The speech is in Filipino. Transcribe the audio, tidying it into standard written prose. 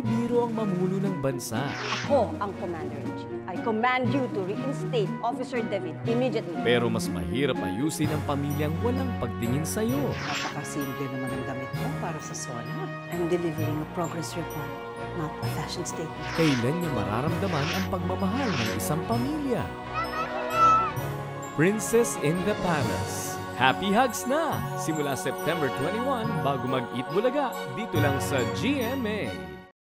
Hindi biro ang mamuno ng bansa. Ako ang commander-in-chief. I command you to reinstate Officer David immediately. Pero mas mahirap ayusin ang pamilyang walang pagtingin sa'yo. Napakasimple naman ang damit mo para sa SONA. I'm delivering a progress report, not a fashion statement. Kailan niya mararamdaman ang pagmamahal ng isang pamilya? Princess in the Palace. Happy Hugs na! Simula September 21 bago mag-eat bulaga dito lang sa GMA.